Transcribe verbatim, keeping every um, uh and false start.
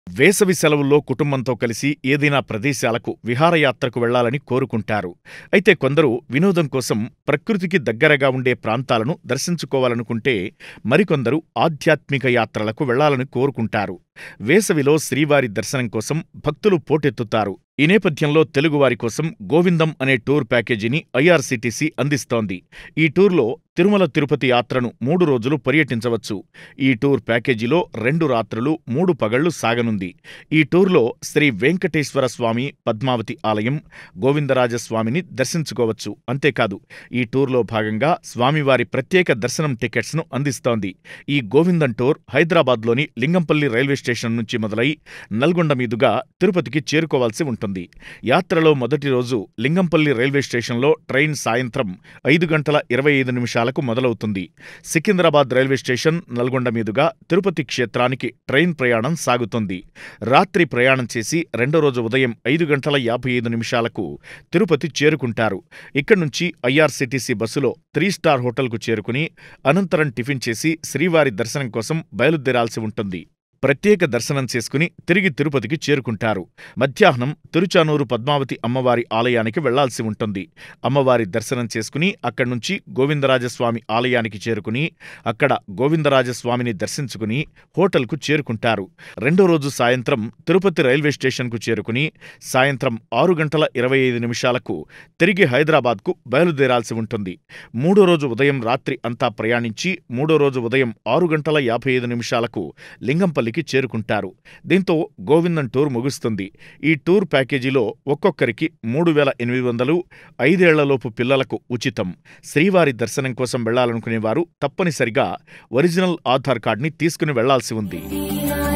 వేసవి సెలవుల్లో కుటుంబంతో కలిసి ఏదైనా ప్రదేశాలకు విహారయాత్రకు వెళ్లాలని కోరుకుంటారు. అయితే కొందరు వినోదం కోసం ప్రకృతికి దగ్గరగా ఉండే ప్రాంతాలను దర్శించుకోవాలనుకుంటే, మరికొందరు ఆధ్యాత్మిక యాత్రలకు వెళ్లాలని కోరుకుంటారు. వేసవిలో శ్రీవారి దర్శనం కోసం భక్తులు పోటెత్తుతారు. ఈ నేపథ్యంలో తెలుగువారి కోసం గోవిందం అనే టూర్ ప్యాకేజీని ఐఆర్సీటీసీ అందిస్తోంది. ఈ టూర్లో తిరుమల తిరుపతి యాత్రను మూడు రోజులు పర్యటించవచ్చు. ఈ టూర్ ప్యాకేజీలో రెండు రాత్రులు మూడు పగళ్లు సాగనుంది. ఈ టూర్లో శ్రీ వెంకటేశ్వర స్వామి, పద్మావతి ఆలయం, గోవిందరాజస్వామిని దర్శించుకోవచ్చు. అంతేకాదు, ఈ టూర్లో భాగంగా స్వామివారి ప్రత్యేక దర్శనం టికెట్స్ను అందిస్తోంది. ఈ గోవిందం టూర్ హైదరాబాద్లోని లింగంపల్లి రైల్వే స్టేషన్ నుంచి మొదలై నల్గొండ మీదుగా తిరుపతికి చేరుకోవాల్సి ఉంటుంది. యాత్రలో మొదటి రోజు లింగంపల్లి రైల్వే స్టేషన్లో ట్రైన్ సాయంత్రం ఐదు గంటల ఇరవై ఐదు నిమిషాలకు మొదలవుతుంది. సికింద్రాబాద్ రైల్వే స్టేషన్, నల్గొండ మీదుగా తిరుపతి క్షేత్రానికి ట్రైన్ ప్రయాణం సాగుతుంది. రాత్రి ప్రయాణం చేసి రెండో రోజు ఉదయం ఐదు గంటల యాభై ఐదు నిమిషాలకు తిరుపతి చేరుకుంటారు. ఇక్కడి నుంచి ఐఆర్సీటీసీ బస్సులో త్రీ స్టార్ హోటల్కు చేరుకుని అనంతరం టిఫిన్ చేసి శ్రీవారి దర్శనం కోసం బయలుదేరాల్సి ఉంటుంది. ప్రత్యేక దర్శనం చేసుకుని తిరిగి తిరుపతికి చేరుకుంటారు. మధ్యాహ్నం తిరుచానూరు పద్మావతి అమ్మవారి ఆలయానికి వెళ్లాల్సి ఉంటుంది. అమ్మవారి దర్శనం చేసుకుని అక్కడ్నుంచి గోవిందరాజస్వామి ఆలయానికి చేరుకుని అక్కడ గోవిందరాజస్వామిని దర్శించుకుని హోటల్కు చేరుకుంటారు. రెండో రోజు సాయంత్రం తిరుపతి రైల్వే స్టేషన్కు చేరుకుని సాయంత్రం ఆరు గంటల ఇరవై ఐదు నిమిషాలకు తిరిగి హైదరాబాద్కు బయలుదేరాల్సి ఉంటుంది. మూడో రోజు ఉదయం రాత్రి అంతా ప్రయాణించి మూడో రోజు ఉదయం ఆరు గంటల యాభై ఐదు నిమిషాలకు లింగంపల్లి చేరుకుంటారు. దీంతో గోవిందం టూర్ ముగుస్తుంది. ఈ టూర్ ప్యాకేజీలో ఒక్కొక్కరికి మూడు వేల ఎనిమిది వందలు, ఐదేళ్లలోపు పిల్లలకు ఉచితం. శ్రీవారి దర్శనం కోసం వెళ్లాలనుకునేవారు తప్పనిసరిగా ఒరిజినల్ ఆధార్ కార్డుని తీసుకుని వెళ్లాల్సి ఉంది.